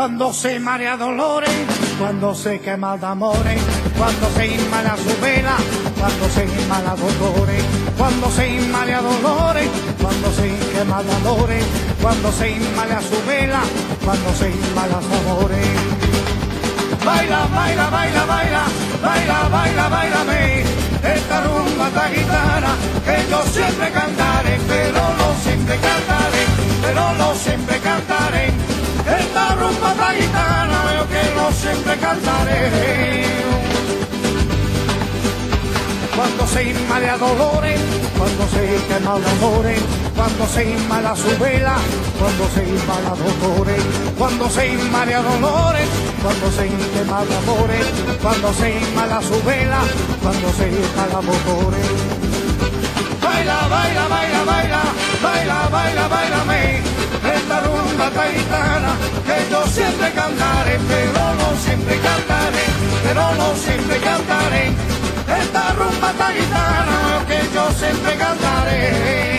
Cuando se marea dolores, cuando se quema de amores, cuando se inmala su vela, cuando se inmala dolores, cuando se inmala dolores, cuando se quema de amores, cuando se inmala su vela, cuando se inmala su amores. Baila, baila, baila, baila, baila, baila, bailame, esta rumba, esta gitana, que yo siempre cantaré, pero no siempre cantaré, pero no siempre cantaré. Esta rumba, esta gitana, yo que no siempre cantaré. Cuando se inmala dolores, cuando se quema dolores, cuando se inmala su vela, cuando se inmala dolores, cuando se inmala dolores, cuando se quema amores, cuando se inmala su vela, cuando se inmala dolores. Baila, baila, baila, baila, baila, baila, bailame, esta rumba taitana, que yo siempre cantaré, pero no siempre cantaré, pero no siempre cantaré. Esta rumba taitana, que yo siempre cantaré.